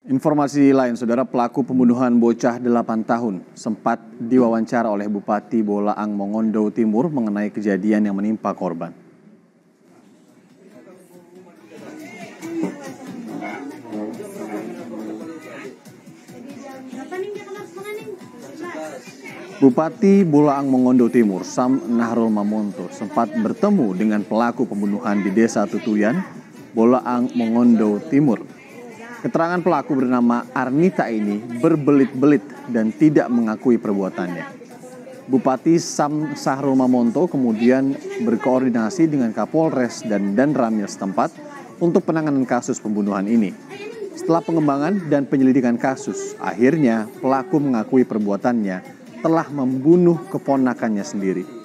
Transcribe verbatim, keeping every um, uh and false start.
Informasi lain, saudara, pelaku pembunuhan bocah delapan tahun sempat diwawancara oleh Bupati Bolaang Mongondo Timur mengenai kejadian yang menimpa korban. Bupati Bolaang Mongondo Timur, Sam Nahrul Mamonto, sempat bertemu dengan pelaku pembunuhan di Desa Tutuyan, Bolaang Mongondo Timur. Keterangan pelaku bernama Arnita ini berbelit-belit dan tidak mengakui perbuatannya. Bupati Sam Nahrul Mamonto kemudian berkoordinasi dengan Kapolres dan Danramil setempat untuk penanganan kasus pembunuhan ini. Setelah pengembangan dan penyelidikan kasus, akhirnya pelaku mengakui perbuatannya telah membunuh keponakannya sendiri.